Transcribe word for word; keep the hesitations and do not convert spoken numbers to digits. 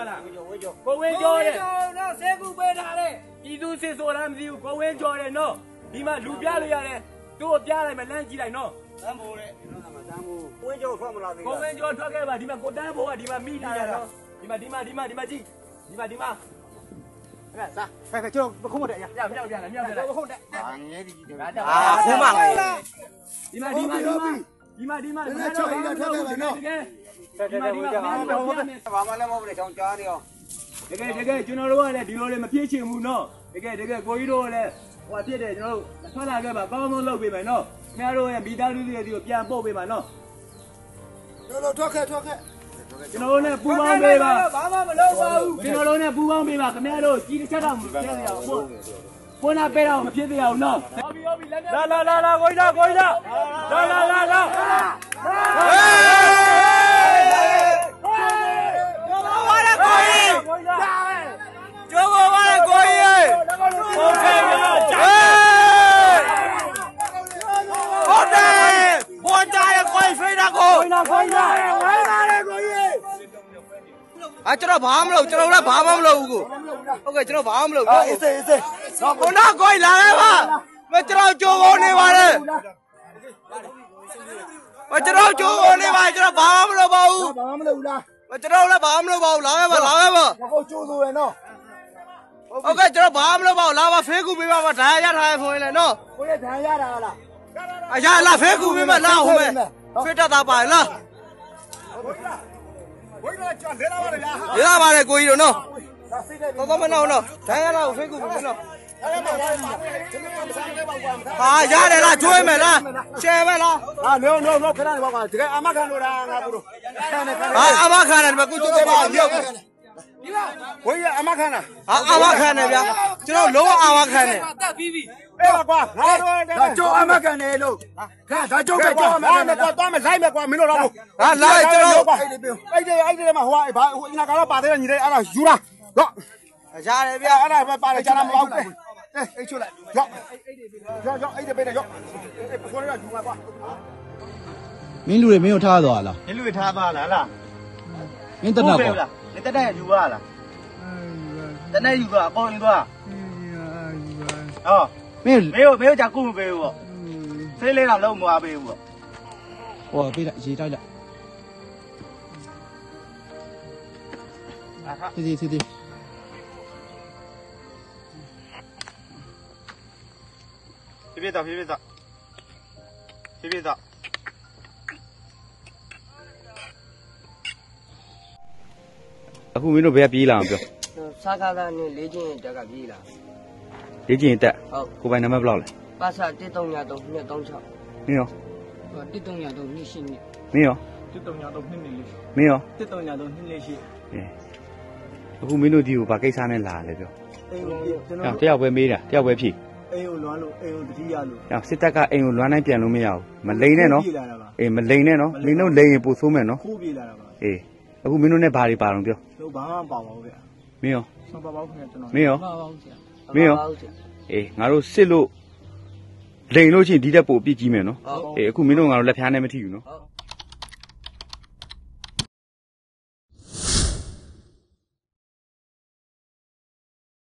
လားကိုဝင်းကျော်တဲ့နော်ဆေးကူပေးထားတဲ့ပြည်သူစစ်ဆိုတာမသိဘူးကိုဝင်းကျော်တဲ့နော်ဒီမှာလူပြလို့ရတယ်သူ့ကိုပြလိုက်မယ်လမ်းကြည့်လိုက်နော်တန်းဖို့တဲ့တန်းဖို့ကိုဝင်းကျော်ထွက်မလာသေးဘူးကိုဝင်းကျော်ထွက်ခဲ့ပါဒီမှာကိုတန်းဖို့ကဒီမှာမိနေတာနော်ဒီမှာဒီမှာဒီမှာဒီမှာကြည့်ဒီမှာဒီမှာအဲ့ဒါစားဖဲဖဲကျွန်တော်မခုံးမတဲ့ရမြောက်မြောက်ပြလာမြောက်ပြလာမခုံးတဲ့အာငဲဒီကြီးအာခုံးမငယ်ဒီမှာဒီမှာဒီမှာဒီမှာဒီမှာဒီမှာချောက်ရထွက်ခဲ့ပါနော်တကယ်တကယ်ဒီမှာဘာမှလည်းမဟုတ်ဘူးလေချောင်းကြားနေအောင်တကယ်တကယ်ကျွန်တော်တို့ကလည်းဒီလိုလည်းမဖြစ်ချင်ဘူးနော်တကယ်တကယ်ကိုကြီးတို့ကလည်းဟိုဖြစ်တယ်ကျွန်တော်တို့ထွက်လာခဲ့ပါကောင်းကောင်းလုပ်ပေးမယ်နော်ခင်ဗျားတို့ရဲ့မိသားစုတွေဒီကိုပြန်ပို့ပေးပါနော်တို့တို့ထွက်ခဲ့ထွက်ခဲ့ကျွန်တော်တို့နဲ့ပူပေါင်းပေးပါဘာမှမလုပ်ပါဘူးကျွန်တော်တို့နဲ့ပူပေါင်းပေးပါခင်ဗျားတို့ကြီးတစ်ချက်တော့မဖြစ်ရအောင်ပို့ကိုနာပေးတော့မဖြစ်ရအောင်နော်ဟုတ်ပြီဟုတ်ပြီလာလာလာလာကိုကြီးကိုကြီးလာလာလာလာဟေးကျော်ပါပါကိုကြီးโอเคဟုတ်တယ်ဘောတာရကိုဖိတာကိုကိုနာကိုနာဝဲပါလေကိုကြီးအာကျွန်တော်ဘာမှမလုပ်ကျွန်တော်လည်းဘာမှမလုပ်ဘူးကိုဟုတ်ကဲ့ကျွန်တော်ဘာမှမလုပ်ဘူးအေးစေးအေးစေးကိုနာကိုလာခဲ့ပါမကျွန်တော်ကြိုးကုန်နေပါလေမကျွန်တော်ကြိုးကုန်နေပါကျွန်တော်ဘာမှမလုပ်ပါဘူးဘာမှမလုပ်ဘူးလားမကျွန်တော်လည်းဘာမှမလုပ်ပါဘူးလာခဲ့ပါလာခဲ့ပါကိုကြိုးဆိုရနော်ဟုတ်ကဲ့ကျွန်တော်ဘာမှမလုပ်ပါဘူးလာပါဖေးကူပေးပါပါဒါရထားရဖိုးလေနော်ကိုရဲ့ဒါရတာလားအရာလာဖေးကူပေးမလားဟိုမဲဖေးတတ်တာပါလားဝိုင်းတော့ကြံသေးလာပါလေလားရပါလေကိုကြီးတို့နော်ကောကောမနော်နော်ဒါရတာကိုဖေးကူပေးနော်ဟာရတယ်လားကျွေးမယ်လားရှယ်ပဲလားဟာလုံးလုံးလုံးခဏနေပါပါတကယ်အမခံလို့လားငါတို့ဟာအမခံတယ်မကူကျွတ်ပါဘူးဝိုင်းရအမခံတာဟာအမခံတယ်ဗျာကျွန်တော်လုံးဝအမခံတယ်တက်ပြီးပြီအေးပါကွာငါတို့ဒါကြိုးအမခံတယ်လို့ခါဒါကြိုးပဲကြိုးအမခံတယ်ကွာသွားမယ်လိုက်မယ်ကွာမင်းတို့တော့ဟာလာကျွန်တော်အဲ့ဒီအဲ့ဒီမှာဟိုဘာဟိုအင်္ဂါကတော့ပါသေးတယ်ညီလေးအဲ့ဒါယူလားတော့ရတယ်ဗျာအဲ့ဒါပဲပါတယ်ကျွန်တော်မဟုတ်ဘူးအေးအိတ်ချို့လိုက်ရော့ရော့ရော့အဲ့ဒီပေးတယ်ရော့အေးခေါ်ရယူပါကွာမင်းလူတွေမင်းကိုထားသွားလားမင်းလူတွေထားသွားလားလားမင်းတက်တော့လား你在那ယူပါလား在那ယူသွားအပေါ်ယူသွားဟောမင်း没有没有讲顾မပေးဘူးပေါ့ဖေးလေးတော့လုံးမသွားပေးဘူးပေါ့ဟောပေးလိုက်ရေတိုက်လိုက်အာစီစီစီစီဖြည်းဖြည်းတော့ဖြည်းဖြည်းတော့ဖြည်းဖြည်းတော့အခုမင်းတို့ဘယ်ပြေးလာအောင်ပြောစားကားသားနဲ့လေးချင်းတက်ကပြေးလာလေးချင်းတက်ဟုတ်ကိုပိုင်နံပါတ်ဘယ်လောက်လဲပါစာတစ်သုံးညသုံးနှစ်သုံး၆မင်းရောတစ်သုံးညသုံးနှစ်ရှင်းနှစ်မင်းရောတစ်သုံးညသုံးနှစ်နှစ်လေးမင်းရောတစ်သုံးညသုံးနှစ်လေးရှိအဲအခုမင်းတို့ဒီကိုဘာကိစ္စနဲ့လာလဲပြောအိမ်ကိုကျွန်တော်တယောက်ပဲမေးတာတယောက်ပဲဖြေအိမ်ကိုလွမ်းလို့အိမ်ကိုတတိယလို့ဟောစစ်တပ်ကအိမ်ကိုလွမ်းတိုင်းပြန်လို့မရဘူးမလိန်နဲ့နော်အေးမလိန်နဲ့နော်မင်းတို့လိန်ရင်ပို့ဆိုးမယ်နော်ခိုးပြေးလာတာပါအေးအခုမင်းတို့နဲ့ဘာတွေပါတော့ပြောတို့ဘာမှမပါပါဘူးဗျာမင်းရောမပါပါဘူးခင်ဗျကျွန်တော်မင်းရောမပါပါဘူးဆရာမင်းရောအေးငါတို့စစ်လို့လိန်လို့ချင်းဒီတက်ပို့ပြစ်ကြီးမယ်နော်အေးအခုမင်းတို့ငါတို့လက်ဖျားနဲ့မထိဘူးနော်